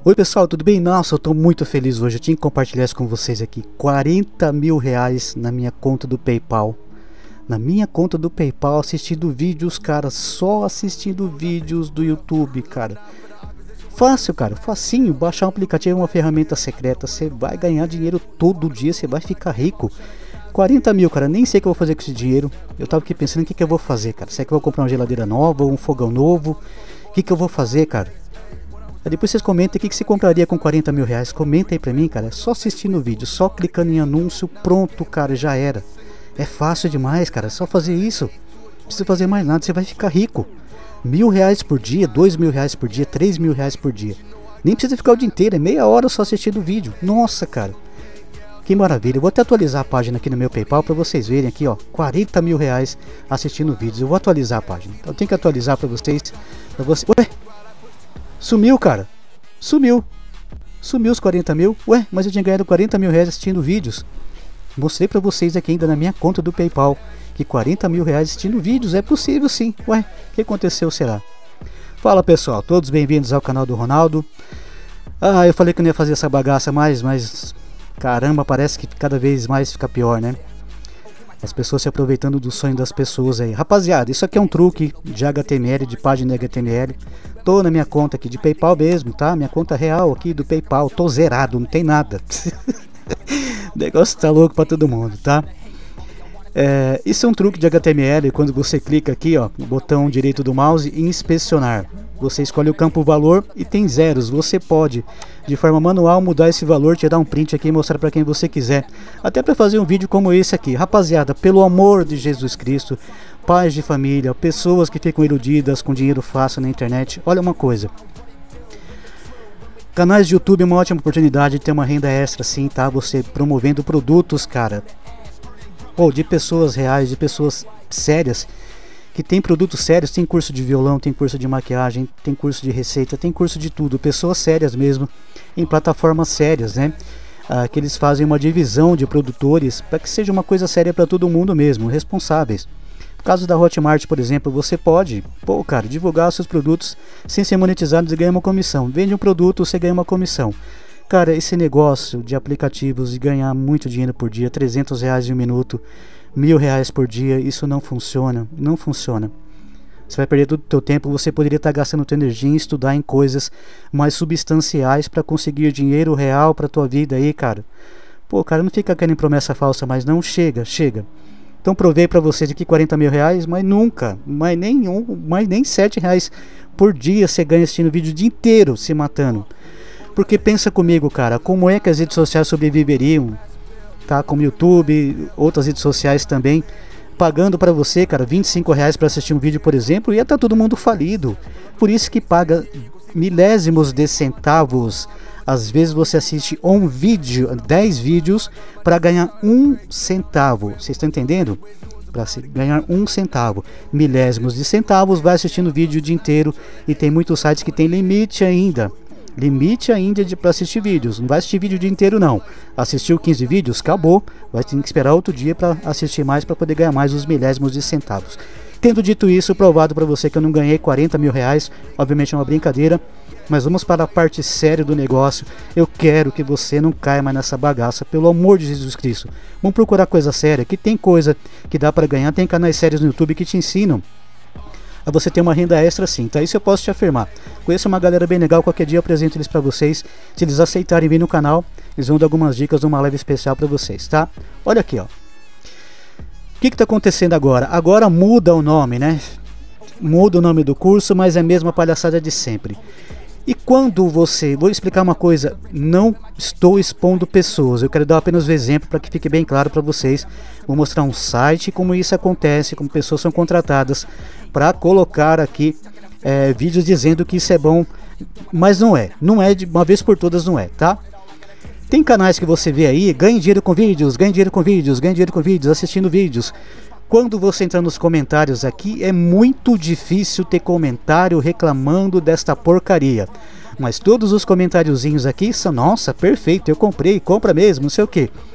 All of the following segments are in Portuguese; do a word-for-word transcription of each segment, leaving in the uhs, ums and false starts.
Oi pessoal, tudo bem? Nossa, eu tô muito feliz hoje. Eu tinha que compartilhar isso com vocês aqui. quarenta mil reais na minha conta do PayPal. Na minha conta do PayPal, assistindo vídeos, cara. Só assistindo vídeos do YouTube, cara. Fácil, cara. Facinho. Baixar um aplicativo é uma ferramenta secreta. Você vai ganhar dinheiro todo dia. Você vai ficar rico. quarenta mil, cara. Nem sei o que eu vou fazer com esse dinheiro. Eu tava aqui pensando o que, que eu vou fazer, cara. Será que eu vou comprar uma geladeira nova ou um fogão novo? O que, que eu vou fazer, cara? Aí depois vocês comentem o que, que você compraria com quarenta mil reais. Comenta aí pra mim, cara. É só assistindo o vídeo, só clicando em anúncio, pronto, cara, já era. É fácil demais, cara. É só fazer isso. Não precisa fazer mais nada, você vai ficar rico. Mil reais por dia, dois mil reais por dia, três mil reais por dia. Nem precisa ficar o dia inteiro, é meia hora só assistindo o vídeo. Nossa, cara. Que maravilha. Eu vou até atualizar a página aqui no meu PayPal pra vocês verem aqui, ó. quarenta mil reais assistindo vídeos. Eu vou atualizar a página. Então eu tenho que atualizar pra vocês. Pra vocês. Ué? Sumiu, cara. Sumiu. Sumiu os quarenta mil. Ué, mas eu tinha ganhado quarenta mil reais assistindo vídeos. Mostrei pra vocês aqui ainda na minha conta do PayPal que quarenta mil reais assistindo vídeos é possível sim. Ué, o que aconteceu será? Fala pessoal, todos bem-vindos ao canal do Ronaldo. Ah, eu falei que não ia fazer essa bagaça mais, mas caramba, parece que cada vez mais fica pior, né? As pessoas se aproveitando do sonho das pessoas aí. Rapaziada, isso aqui é um truque de H T M L, de página H T M L. Tô na minha conta aqui de PayPal mesmo, tá? Minha conta real aqui do PayPal. Tô zerado, não tem nada. O negócio tá louco pra todo mundo, tá? É, isso é um truque de H T M L. Quando você clica aqui, ó, no botão direito do mouse em inspecionar, você escolhe o campo valor e tem zeros. Você pode, de forma manual, mudar esse valor, tirar um print aqui e mostrar para quem você quiser. Até para fazer um vídeo como esse aqui. Rapaziada, pelo amor de Jesus Cristo, pais de família, pessoas que ficam iludidas com dinheiro fácil na internet. Olha uma coisa. Canais de YouTube é uma ótima oportunidade de ter uma renda extra, sim, tá? Você promovendo produtos, cara. Ou de pessoas reais, de pessoas sérias, que tem produtos sérios, tem curso de violão, tem curso de maquiagem, tem curso de receita, tem curso de tudo, pessoas sérias mesmo, em plataformas sérias, né? Ah, que eles fazem uma divisão de produtores para que seja uma coisa séria para todo mundo mesmo, responsáveis. No caso da Hotmart, por exemplo, você pode, pô, cara, divulgar os seus produtos sem ser monetizado e ganhar uma comissão. Vende um produto, você ganha uma comissão. Cara, esse negócio de aplicativos e ganhar muito dinheiro por dia, trezentos reais em um minuto, mil reais por dia, isso não funciona, não funciona. Você vai perder todo o teu tempo, você poderia estar gastando tua energia em estudar em coisas mais substanciais para conseguir dinheiro real para tua vida aí, cara. Pô, cara, não fica querendo promessa falsa, mas não, chega, chega. Então provei para vocês aqui quarenta mil reais, mas nunca, mas nem, um, mas nem sete reais por dia você ganha assistindo vídeo o dia inteiro se matando. Porque pensa comigo, cara, como é que as redes sociais sobreviveriam, tá? Como YouTube, outras redes sociais também, pagando para você, cara, vinte e cinco reais para assistir um vídeo, por exemplo, ia estar todo mundo falido. Por isso que paga milésimos de centavos. Às vezes você assiste um vídeo, dez vídeos, para ganhar um centavo. Vocês estão entendendo? Para ganhar um centavo, milésimos de centavos, vai assistindo vídeo o dia inteiro. E tem muitos sites que tem limite ainda. Limite ainda para assistir vídeos. Não vai assistir vídeo o dia inteiro não. Assistiu quinze vídeos, acabou. Vai ter que esperar outro dia para assistir mais, para poder ganhar mais os milésimos de centavos. Tendo dito isso, provado para você que eu não ganhei quarenta mil reais. Obviamente é uma brincadeira. Mas vamos para a parte séria do negócio. Eu quero que você não caia mais nessa bagaça, pelo amor de Jesus Cristo. Vamos procurar coisa séria, que tem coisa que dá para ganhar. Tem canais sérios no YouTube que te ensinam a você ter uma renda extra sim, tá? Isso eu posso te afirmar. Conheço uma galera bem legal, qualquer dia eu apresento eles pra vocês. Se eles aceitarem vir no canal, eles vão dar algumas dicas numa live especial pra vocês, tá? Olha aqui, ó. O que que tá acontecendo agora? Agora muda o nome, né? Muda o nome do curso, mas é a mesma palhaçada de sempre. E quando você... Vou explicar uma coisa, não estou expondo pessoas, eu quero dar apenas um exemplo para que fique bem claro para vocês. Vou mostrar um site, como isso acontece, como pessoas são contratadas para colocar aqui é, vídeos dizendo que isso é bom, mas não é, não é, de uma vez por todas não é, tá? Tem canais que você vê aí, ganha dinheiro com vídeos, ganha dinheiro com vídeos, ganha dinheiro com vídeos, assistindo vídeos. Quando você entra nos comentários aqui, é muito difícil ter comentário reclamando desta porcaria. Mas todos os comentáriozinhos aqui são, nossa, perfeito, eu comprei, compra mesmo, não sei o que.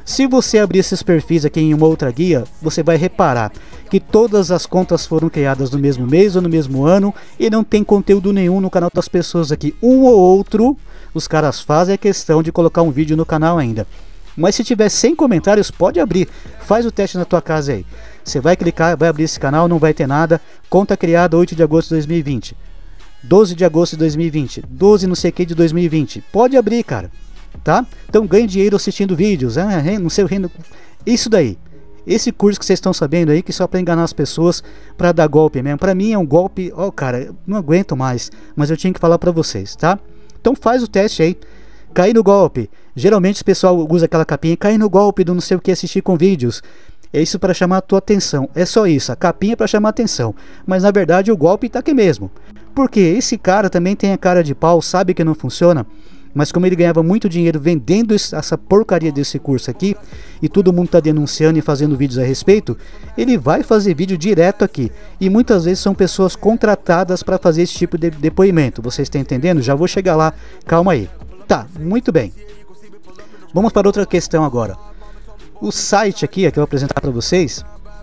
Se você abrir esses perfis aqui em uma outra guia, você vai reparar que todas as contas foram criadas no mesmo mês ou no mesmo ano e não tem conteúdo nenhum no canal das pessoas aqui. Um ou outro, os caras fazem a questão de colocar um vídeo no canal ainda. Mas se tiver cem comentários, pode abrir. Faz o teste na tua casa aí. Você vai clicar, vai abrir esse canal, não vai ter nada. Conta criada oito de agosto de dois mil e vinte. doze de agosto de dois mil e vinte. doze não sei o que de dois mil e vinte. Pode abrir, cara. Tá? Então ganhe dinheiro assistindo vídeos, é, não sei o reino. Isso daí, esse curso que vocês estão sabendo aí, que só para enganar as pessoas, para dar golpe mesmo. Para mim é um golpe, ó, oh, cara, eu não aguento mais, mas eu tinha que falar para vocês, tá? Então faz o teste aí, cair no golpe. Geralmente o pessoal usa aquela capinha, cair no golpe do não sei o que, assistir com vídeos. É isso para chamar a tua atenção, é só isso, a capinha é para chamar a atenção, mas na verdade o golpe tá aqui mesmo. Porque esse cara também tem a cara de pau, sabe que não funciona. Mas como ele ganhava muito dinheiro vendendo essa porcaria desse curso aqui, e todo mundo está denunciando e fazendo vídeos a respeito, ele vai fazer vídeo direto aqui. E muitas vezes são pessoas contratadas para fazer esse tipo de depoimento. Vocês estão entendendo? Já vou chegar lá, calma aí. Tá, muito bem. Vamos para outra questão agora. O site aqui, que eu vou apresentar para vocês,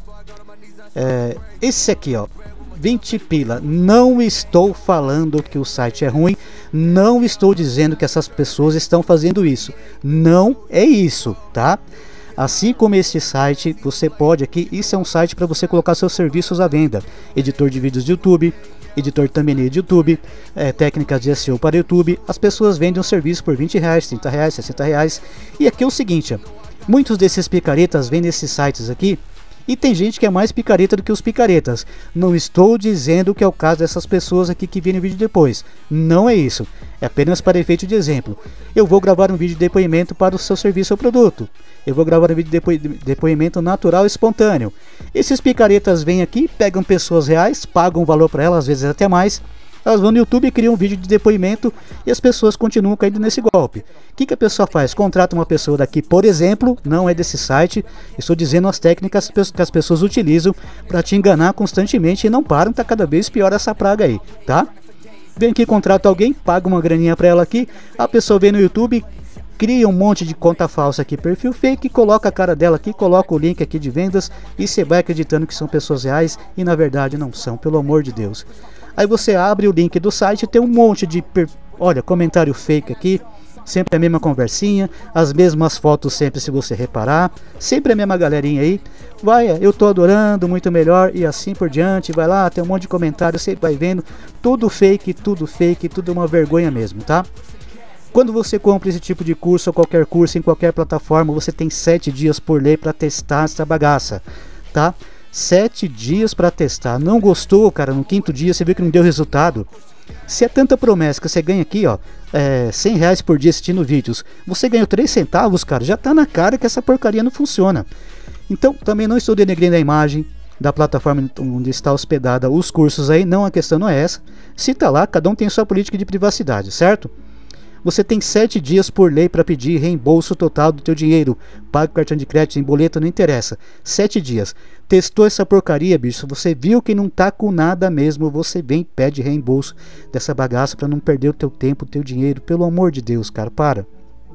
é esse aqui, ó. vinte pila. Não estou falando que o site é ruim, não estou dizendo que essas pessoas estão fazendo isso, não é isso, tá? Assim como este site, você pode aqui, isso é um site para você colocar seus serviços à venda, editor de vídeos de YouTube, editor de thumbnail de YouTube, é, técnicas de S E O para YouTube. As pessoas vendem um serviço por vinte reais, trinta reais, sessenta reais, e aqui é o seguinte, ó, muitos desses picaretas vendem esses sites aqui. E tem gente que é mais picareta do que os picaretas. Não estou dizendo que é o caso dessas pessoas aqui que virem o vídeo depois. Não é isso. É apenas para efeito de exemplo. Eu vou gravar um vídeo de depoimento para o seu serviço ou produto. Eu vou gravar um vídeo de depo depoimento natural e espontâneo. Esses picaretas vêm aqui, pegam pessoas reais, pagam um valor para elas, às vezes até mais. Elas vão no YouTube e criam um vídeo de depoimento e as pessoas continuam caindo nesse golpe. O que, que a pessoa faz? Contrata uma pessoa daqui, por exemplo, não é desse site, estou dizendo as técnicas que as pessoas utilizam para te enganar constantemente e não param, tá cada vez pior essa praga aí, tá? Vem aqui, contrata alguém, paga uma graninha para ela aqui, a pessoa vem no YouTube, cria um monte de conta falsa aqui, perfil fake, coloca a cara dela aqui, coloca o link aqui de vendas e você vai acreditando que são pessoas reais e na verdade não são, pelo amor de Deus. Aí você abre o link do site, tem um monte de, olha, comentário fake aqui, sempre a mesma conversinha, as mesmas fotos sempre, se você reparar, sempre a mesma galerinha aí, vai, eu tô adorando, muito melhor, e assim por diante, vai lá, tem um monte de comentário, você vai vendo, tudo fake, tudo fake, tudo uma vergonha mesmo, tá? Quando você compra esse tipo de curso, ou qualquer curso, em qualquer plataforma, você tem sete dias por lei para testar essa bagaça, tá? Sete dias para testar. Não gostou, cara, no quinto dia você viu que não deu resultado. Se é tanta promessa que você ganha aqui, ó, é, cem reais por dia assistindo vídeos, você ganhou três centavos, cara, já tá na cara que essa porcaria não funciona. Então, também não estou denegrindo a imagem da plataforma onde está hospedada os cursos aí, não, a questão não é essa. Se tá lá, cada um tem sua política de privacidade, certo? Você tem sete dias por lei para pedir reembolso total do teu dinheiro. Paga o cartão de crédito, em boleto, não interessa. Sete dias. Testou essa porcaria, bicho. Você viu que não tá com nada mesmo. Você vem e pede reembolso dessa bagaça para não perder o teu tempo, o teu dinheiro. Pelo amor de Deus, cara, para.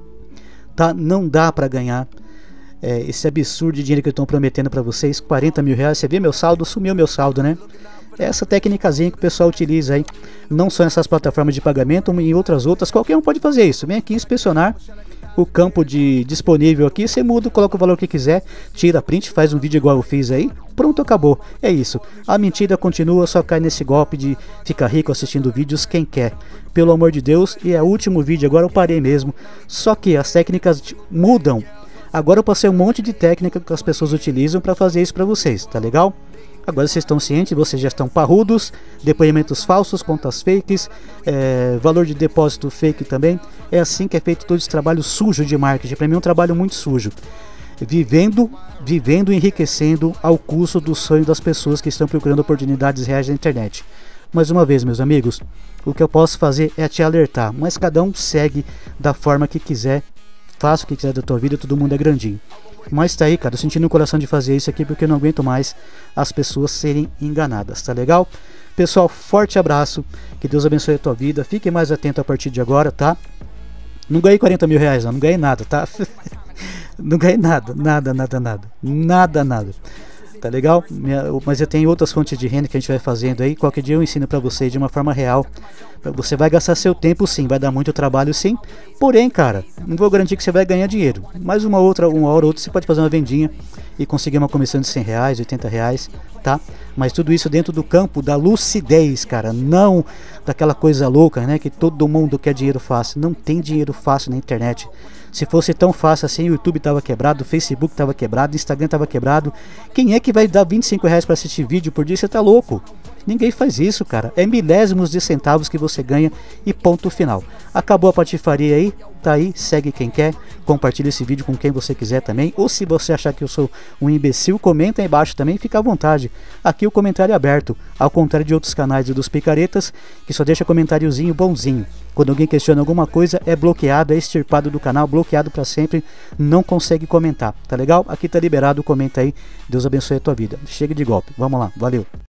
Tá? Não dá para ganhar é, esse absurdo de dinheiro que eu estou prometendo para vocês. quarenta mil reais. Você vê meu saldo? Sumiu meu saldo, né? Essa técnicazinha que o pessoal utiliza aí, não só nessas plataformas de pagamento, em outras outras, qualquer um pode fazer isso. Vem aqui inspecionar o campo de disponível aqui, você muda, coloca o valor que quiser, tira print, faz um vídeo igual eu fiz aí, pronto, acabou. É isso. A mentira continua, só cai nesse golpe de ficar rico assistindo vídeos quem quer. Pelo amor de Deus, e é o último vídeo, agora eu parei mesmo. Só que as técnicas mudam. Agora eu passei um monte de técnica que as pessoas utilizam para fazer isso para vocês, tá legal? Agora vocês estão cientes, vocês já estão parrudos, depoimentos falsos, contas fakes, é, valor de depósito fake também. É assim que é feito todo esse trabalho sujo de marketing. Para mim é um trabalho muito sujo. Vivendo, vivendo e enriquecendo ao custo do sonho das pessoas que estão procurando oportunidades reais na internet. Mais uma vez, meus amigos, o que eu posso fazer é te alertar, mas cada um segue da forma que quiser, faça o que quiser da tua vida, todo mundo é grandinho. Mas tá aí, cara, eu senti no coração de fazer isso aqui porque eu não aguento mais as pessoas serem enganadas, tá legal? Pessoal, forte abraço, que Deus abençoe a tua vida, fique mais atento a partir de agora, tá? Não ganhei quarenta mil reais, não, não ganhei nada, tá? Não ganhei nada, nada, nada, nada. Nada, nada. Tá legal? Minha, mas eu tenho outras fontes de renda que a gente vai fazendo aí. Qualquer dia eu ensino pra vocês de uma forma real. Você vai gastar seu tempo sim, vai dar muito trabalho sim. Porém, cara, não vou garantir que você vai ganhar dinheiro. Mas uma outra, uma hora ou outra você pode fazer uma vendinha e conseguir uma comissão de cem reais, oitenta reais, tá? Mas tudo isso dentro do campo da lucidez, cara. Não daquela coisa louca, né? Que todo mundo quer dinheiro fácil. Não tem dinheiro fácil na internet. Se fosse tão fácil assim, o YouTube tava quebrado, o Facebook tava quebrado, o Instagram tava quebrado. Quem é que vai dar vinte e cinco reais para assistir vídeo por dia? Você tá louco? Ninguém faz isso, cara. É milésimos de centavos que você ganha e ponto final. Acabou a patifaria aí, tá aí, segue quem quer, compartilha esse vídeo com quem você quiser também. Ou se você achar que eu sou um imbecil, comenta aí embaixo também, fica à vontade. Aqui o comentário é aberto, ao contrário de outros canais e dos picaretas, que só deixa comentáriozinho bonzinho. Quando alguém questiona alguma coisa, é bloqueado, é extirpado do canal, bloqueado para sempre, não consegue comentar, tá legal? Aqui tá liberado, comenta aí, Deus abençoe a tua vida. Chega de golpe, vamos lá, valeu!